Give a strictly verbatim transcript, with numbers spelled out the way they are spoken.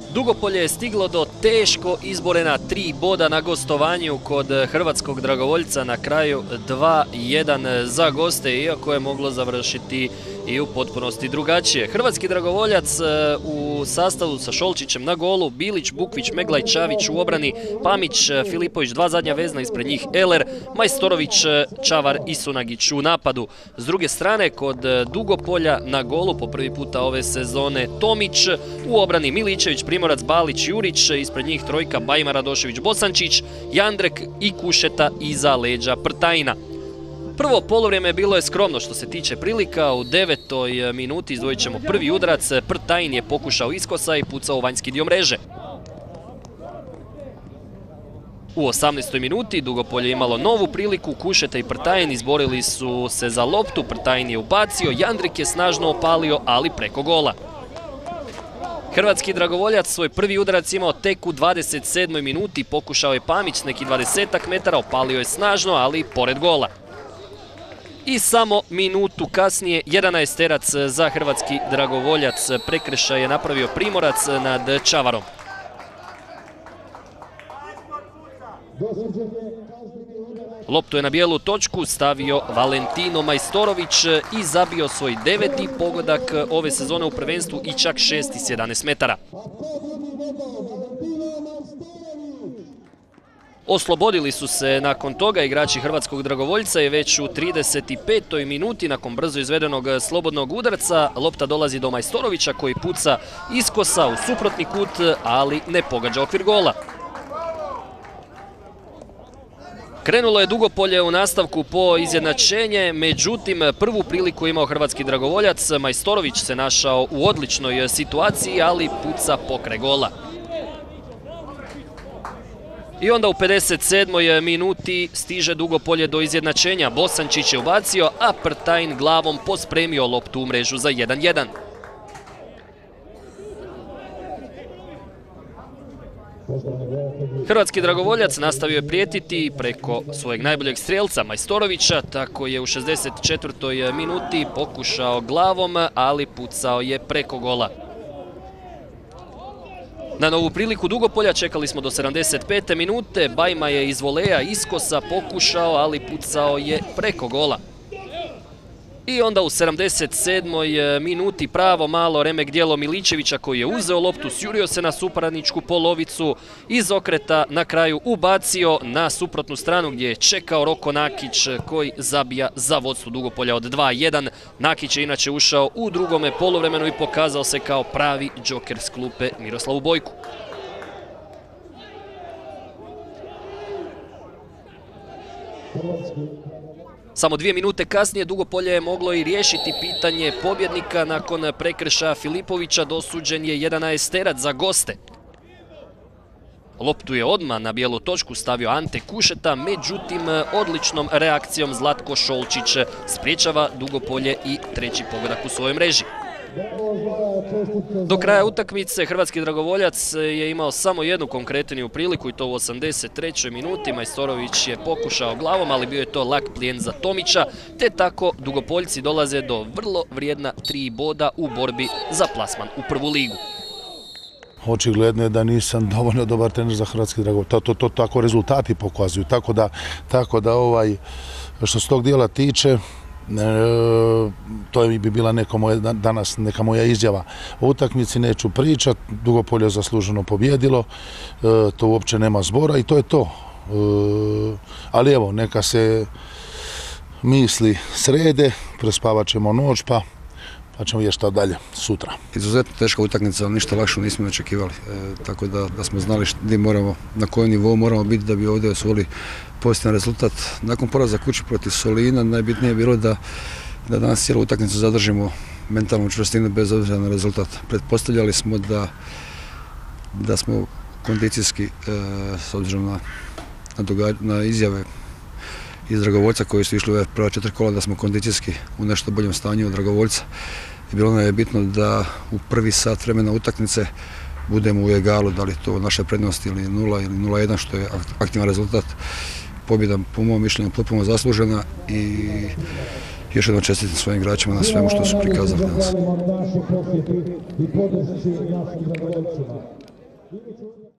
Dugopolje je stiglo do teško izborena tri boda na gostovanju kod hrvatskog dragovoljca, na kraju dva jedan za goste, iako je moglo završiti i u potpunosti drugačije. Hrvatski dragovoljac u sastavu sa Šolčićem na golu, Bilić, Bukvić, Meglaj, Čavić u obrani, Pamić, Filipović, dva zadnja vezna, ispred njih Eler, Majstorović, Čavar i Sunagić u napadu. S druge strane, kod Dugopolja na golu po prvi puta ove sezone Tomić, u obrani Miličević, Primorac, Balić, Jurić, ispred njih trojka Bajma, Radošević, Bosančić, Jandrek i Kušeta iza leđa Prtajina. Prvo polovrijeme bilo je skromno što se tiče prilika. U devetoj minuti izdvojit ćemo prvi udarac. Prtajin je pokušao iskosa i pucao u vanjski dio mreže. U osamnaestoj minuti Dugopolje je imalo novu priliku. Kušeta i Prtajin izborili su se za loptu. Prtajin je ubacio, Jandrik je snažno opalio, ali preko gola. Hrvatski dragovoljac svoj prvi udarac imao tek u dvadeset sedmoj minuti. Pokušao je Pamić s neki dvadesetak metara, opalio je snažno, ali pored gola. I samo minutu kasnije jedanaesterac za hrvatski dragovoljac. Prekršaj je napravio Primorac nad Čavarom. Loptu je na bijelu točku stavio Valentino Majstorović i zabio svoj deveti pogodak ove sezone u prvenstvu i čak šest iz jedanaest metara. Oslobodili su se nakon toga igrači hrvatskog dragovoljca i već u trideset petoj minuti nakon brzo izvedenog slobodnog udarca lopta dolazi do Majstorovića koji puca iskosa u suprotni kut, ali ne pogađa okvir gola. Krenulo je Dugopolje u nastavku po izjednačenje, međutim prvu priliku imao hrvatski dragovoljac. Majstorović se našao u odličnoj situaciji, ali puca pokraj gola. I onda u pedeset sedmoj minuti stiže Dugopolje do izjednačenja. Bosančić je ubacio, a Prtajin glavom pospremio loptu u mrežu za jedan jedan. Hrvatski dragovoljac nastavio je prijetiti preko svojeg najboljeg strijelca Majstorovića, tako je u šezdeset četvrtoj minuti pokušao glavom, ali pucao je preko gola. Na novu priliku Dugopolja čekali smo do sedamdeset pete minute. Bajma je iz voleja iskosa pokušao, ali pucao je preko gola. I onda u sedamdeset sedmoj minuti pravo malo remek djelo Miličevića koji je uzeo loptu, sjurio se na suparničku polovicu, iz okreta na kraju ubacio na suprotnu stranu gdje je čekao Roko Nakić koji zabija za vodstvo Dugopolja od dva jedan. Nakić je inače ušao u drugome poluvremenu i pokazao se kao pravi džoker s klupe Miroslavu Bojku. Samo dvije minute kasnije Dugopolje je moglo i riješiti pitanje pobjednika. Nakon prekršaja Filipovića dosuđen je jedanaesterac za goste. Loptu je odmah na bijelu točku stavio Ante Kušeta, međutim odličnom reakcijom Zlatko Šolčić spriječava Dugopolje i treći pogodak u svojoj mreži. Do kraja utakmice hrvatski dragovoljac je imao samo jednu konkretniju priliku i to u osamdeset trećoj minuti. Majstorović je pokušao glavom, ali bio je to lak plijen za Tomića, te tako Dugopoljci dolaze do vrlo vrijedna tri boda u borbi za plasman u prvu ligu. Očigledno je da nisam dovoljno dobar trener za hrvatski dragovoljac. To, to, to tako rezultati pokazuju, tako da, tako da ovaj, što se tog dijela tiče, E, to bi bila neka moja, danas neka moja izjava o utakmici, neću pričat. Dugopolje je zasluženo pobjedilo, e, to uopće nema zbora i to je to. E, ali evo, neka se misli srede, prespavat ćemo noć pa pa ćemo vidjeti šta dalje sutra. Izuzetno teška utakmica, ali ništa lakše nismo očekivali. E, tako da, da smo znali gdje moramo, na kojem nivou moramo biti da bi ovdje osvojili pozitivan rezultat. Nakon poraza kući protiv Solina najbitnije je bilo da, da danas cijelu utakmicu zadržimo mentalnu čvrstinu bez obzira na rezultat. Pretpostavljali smo da, da smo kondicijski, e, s obzirom na, na, događ, na izjave iz dragovoljca koji su išli u prva četiri kola, da smo kondicijski u nešto boljem stanju od dragovoljca. I bilo nam je bitno da u prvi sat vremena utakmice budemo u egalu, da li to naša prednost ili nula ili nula jedan, što je aktivan rezultat. Pobjeda po mom mišljenju potpuno zaslužena i još jednom čestitam svojim igračima na svemu što su prikazali danas.